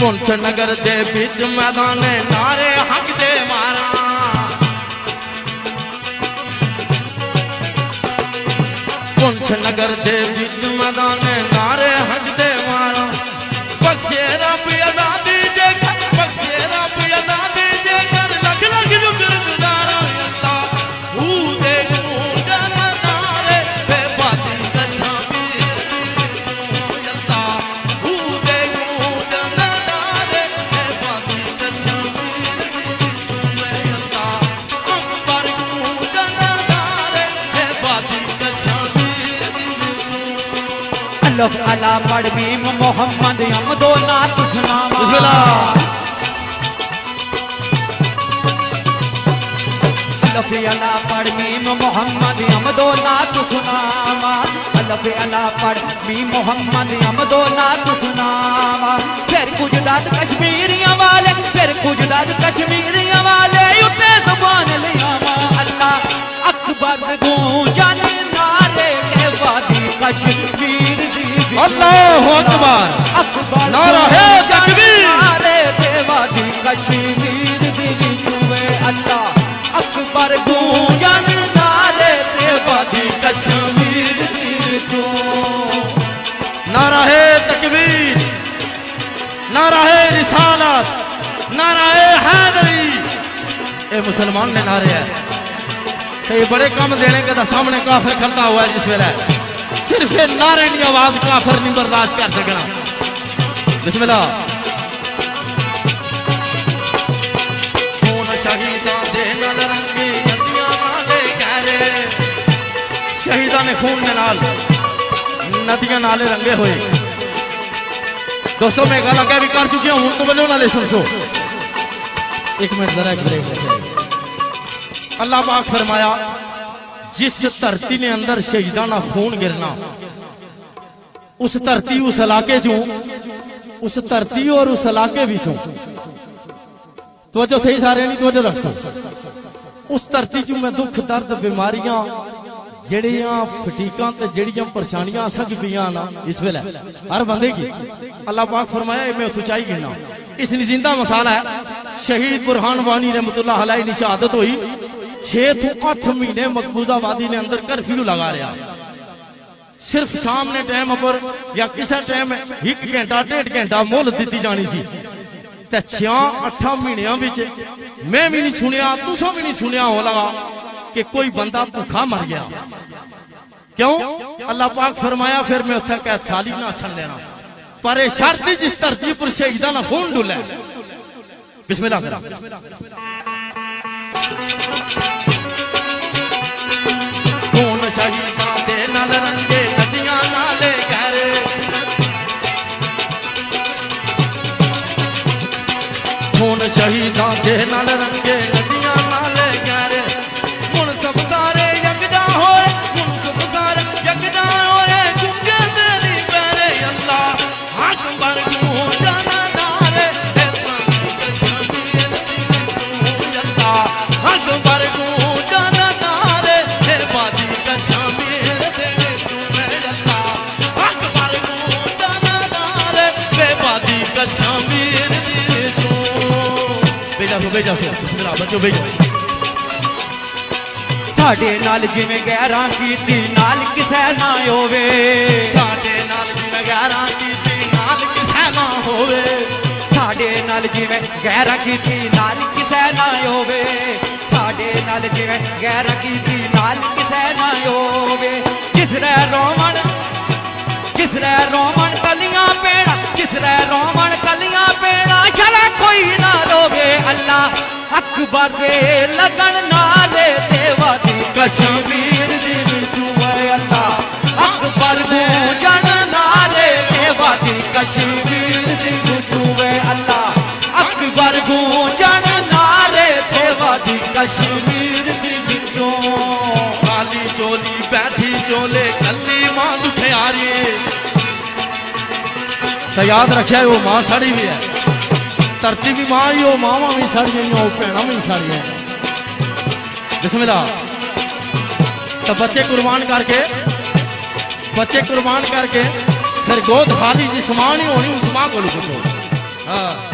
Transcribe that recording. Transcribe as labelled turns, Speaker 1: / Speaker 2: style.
Speaker 1: पुंछ नगर दे बिच मैदान नारे हक दे मारा पुंछ नगर दे बिच मैदान नारे हक दे मारा बख्शे रब आजादी जे बख्शे रब आजादी जे कर लग लग जुगर गुजारा हू दे गूंजन नारे बेबादी कशामी हू दे गूंजन नारे बेबादी कशामी अकबर गूंजन नारे बेबादी कशामी
Speaker 2: अल्लाह अला पढ़ बीम मोहम्मद हम दो ना तुझ नाम अला पढ़ बीम मोहम्मद हम दो ना तुझ नाम अला पढ़ बीम मोहम्मद हम दो ना तुझ नाम फिर गुजरात कश्मीरियां वाले फिर गुजरात कश्मीरियां वाले उते जुबान लिया अल्लाह अकबर गूंजन नारे के वादी कश्मीर
Speaker 1: अल्लाहु अकबर
Speaker 2: अकबर
Speaker 1: नारा है तकबीर
Speaker 2: नारे देवादी कश्मीर दी जुए अल्लाह अकबर गूंजन नारे देवादी कश्मीर दी जो
Speaker 1: नारा है तकबीर नारा है रिसालत नारा है हैदरी ये मुसलमान ने नारे है तो ये बड़े कम देने के सामने काफिर खड़ता हुआ है जिस वेले सिर्फ नारे की आवाज काफिर नहीं बर्दाश्त कर सकना बिस्मिल्लाह शहीदा दे नाल रंगे नदियां नाले गहरे शहीदा ने खून के नाल नदियां नाले रंगे हुए दोस्तों मैं गल अगे भी कर चुकी हूं तो बोलो नाले सुन सो एक मिनट जरा एक ब्रेक अल्लाह पाक फरमाया जिस धरती ने अंदर शहीदा ना खून गिरना उस धरती उस इलाके चो उस धरती और उस इलाके विचों तवज्जो थी सारे नहीं तवज्जो रखो उस धरती चो मैं दुख दर्द बीमारियां जड़ियां फटीकां ते जड़ियां परेशानियां सज पियां ना इस वेले हर बंदे की अल्लाह पाक फरमाया मैं सच्चाई गिना इसने जिंदा मसाला है शहीद बुरहान वानी रहमतुल्लाह अलैह की शहादत हुई 6 to 8 महीने मकबूजा वादी ने अंदर कर्फ्यू लगा रहा सिर्फ शाम ने टाइम पर या किसी टाइम 1 घंटा 1.5 घंटा मोहलत दी जानी सी 6-8 महीनों मैं भी नहीं सुनिया तुसा भी नहीं सुनिया हो लगा कि कोई बंदा भूखा मर गया क्यों अल्लाह पाक फरमाया फिर मैं उत्थे कैद साली ना छल लेना पर शर्त जिस धरती पर शहीदा ना खून डुले बिस्मिल्लाह खून शहीदा दे नाल रंगे नदियां नाले गहरे खून शहीदा दे नाल रंगे नदियां नाले गहरे हुण सब सारे यकजा होए हुण सब सारे यकजा होए चुके तेरी पैरे अल्लाह हक पर गूंजन नारे अल्लाह हक पर गूंजन नारे बादी कश्मीर दे तू अल्लाह हक पर गूंजन नारे बेबादी कश्मीर दी तू बेजा बिस्मिल्लाह बच्चों बेजा
Speaker 2: साडे नाल जिवें गैरां कीती नाल किसे ना होवे
Speaker 1: साडे नाल जिवें गैरां कीती नाल किसे ना होवे
Speaker 2: साडे नाल जिवें गैरां कीती नाल किसे ना होवे साडे नाल जिवें गैरां कीती नाल किसे ना होवे किसरे रोमन कलियां पेड़ा किसरे रोमन कलियां पेड़ा चले कोई ना रोवे अल्लाह अकबर दे लगन नाले देवा दी कश्मीर दी विचू अल्लाह अकबर गूंजन नाले देवा दी कश्मीर दी विचू अल्लाह अकबर गूंजन नाले देवा दी कश्मीर दी विचू
Speaker 1: काली चोली बैठी चोले कली मां दुखे आ रही तो याद रखिया वो मां साड़ी भी है धरती भी मां ही हो मावा भी साड़ियां हो भैन भी साड़ियां बिस्मिल्लाह तो बच्चे कुर्बान करके फिर गोद खाली जिस मां नहीं होनी उस मां को पूछो हाँ